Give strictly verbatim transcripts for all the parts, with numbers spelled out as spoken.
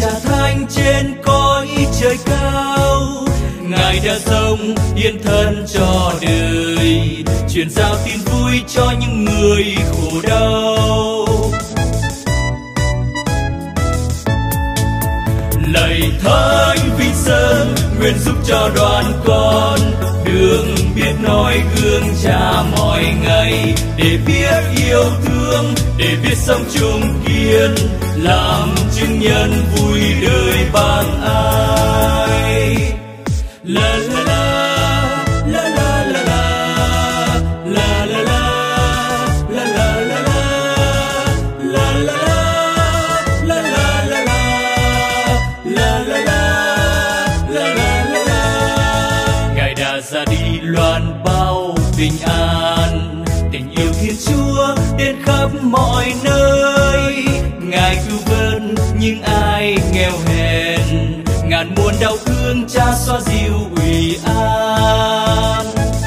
Cha Thánh trên cõi trời cao. Ngài đã sống hiến thân cho đời, truyền giao tin vui cho những người khổ đau. Lạy Thánh Vinh Sơn, nguyện giúp cho đoàn con đường biết nói gương Cha mọi ngày, để biết yêu thương, để biết sống chung kiên, làm chứng nhân vui đời bằng ai. La la la la la la la la la la la la la la la la. Ngài đã ra đi loan bao bình an, tình yêu Thiên Chúa đến khắp mọi nơi. Ngài cứu vớt những ai nghèo hèn, ngàn muôn đau thương Cha xoa dịu ủy an.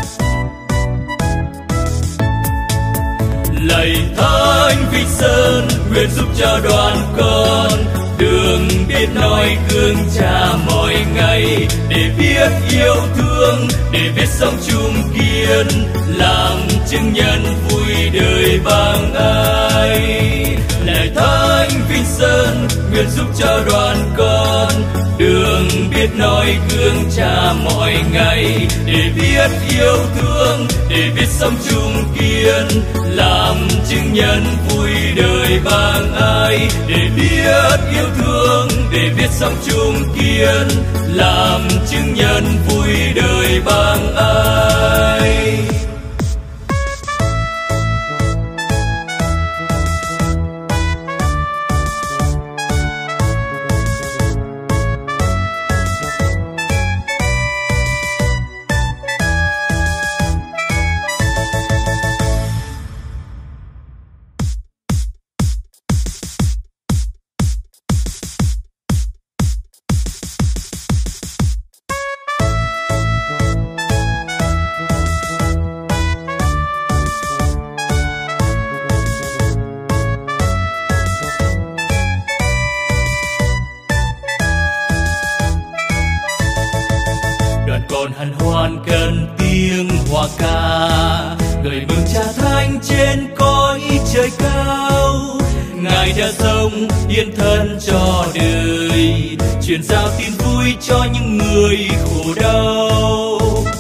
Lạy Thánh Vinh Sơn, nguyện giúp cho đoàn con đường biết nói gương Cha mọi ngày, để biết yêu thương, để biết sống chung kiên, làm chứng nhân vui đời bằng ai. Lạy Thánh Vinh Sơn, nguyện giúp cho đoàn con đường biết nói gương Cha mọi ngày, để biết yêu thương, để biết sống chung kiên, làm chứng nhân vui đời bằng ai. Để biết yêu thương, để biết sống chung kiên, làm chứng nhân vui đời bằng ai. Còn hân hoan cần tiếng hoa ca, gửi mừng Cha Thánh trên cõi trời cao. Ngài đã sống hiến thân cho đời, truyền giao tin vui cho những người khổ đau.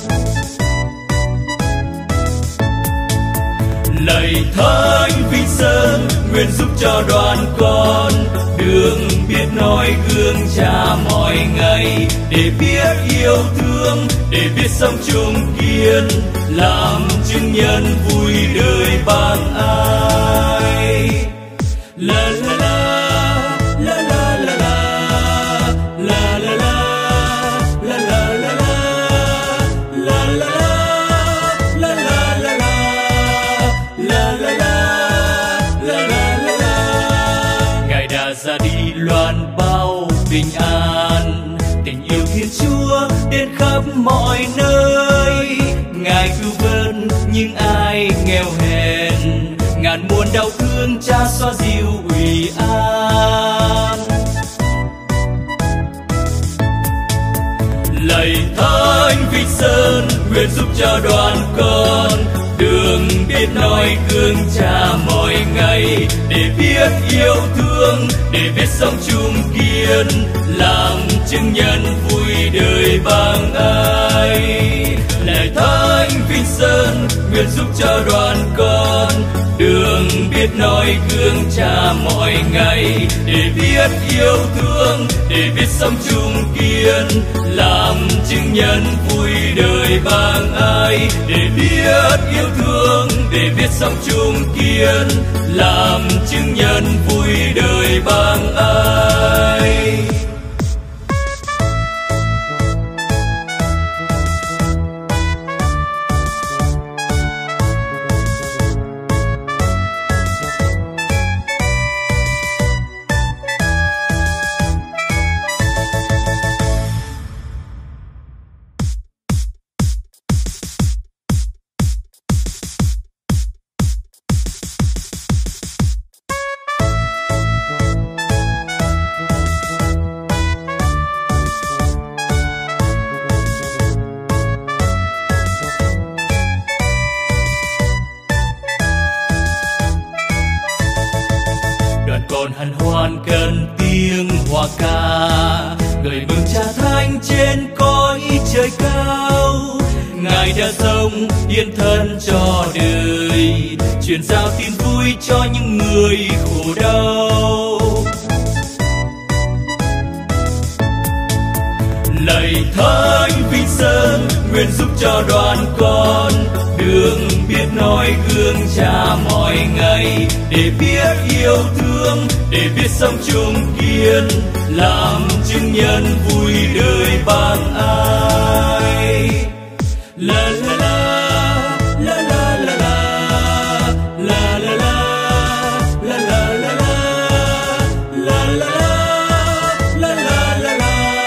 Lạy Thánh Vinh Sơn, nguyện giúp cho đoàn con đường biết nói gương Cha mọi ngày, để biết yêu thương, để biết sống chung kiên, làm chứng nhân vui đời bằng ai. La la la la la la la la la la la la la la la la la. Ngài đã ra đi loan bao bình an, tình yêu Thiên Chúa đến khắp mọi nơi. Ngài cứu vớt những ai nghèo hèn, ngàn muôn đau thương Cha xoa dịu ủy an. Lạy Thánh Vinh Sơn, nguyện giúp cho đoàn con đường biết nói gương Cha mọi ngày, để biết yêu thương, để biết sống chung kiên, làm chứng nhân vui đời bằng ai. Lạy Thánh Vinh Sơn, nguyện giúp cho đoàn con đường biết nói gương Cha mọi ngày, để biết yêu thương, để biết sống chung kiên, làm chứng nhân vui đời bằng ai. Để biết yêu thương, để biết sống chung kiên, làm chứng nhân vui đời bằng ai. người mừng cha thánh trên cõi trời cao. Ngài đã sống hiến thân cho đời, truyền giao tin vui cho những người khổ đau. Lạy Thánh Vinh Sơn, nguyện giúp cho đoàn con đường biết nói gương cha mọi ngày, để biết yêu thương, để biết sống chung kiên, làm chứng nhân vui đời bằng ai. La la la la la la la la la la la la la la la la la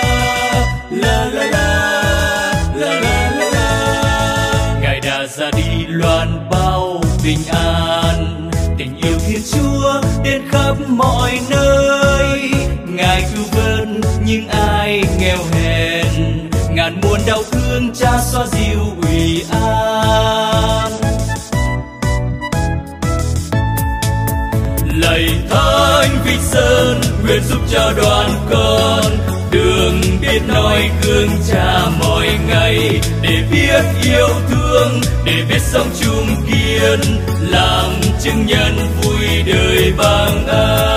la. Ngài đã ra đi loan bao bình an, tình yêu Thiên Chúa đến khắp mọi nơi. Ngài cứu vớt những ai nghèo hèn, ngàn muôn đau thương cha xoa dịu ủy an. Lạy Thánh Vinh Sơn, nguyện giúp cho đoàn con đường biết nói gương cha mọi ngày, để biết yêu thương, để biết sống chung kiên, làm chứng nhân vui đời bằng ai.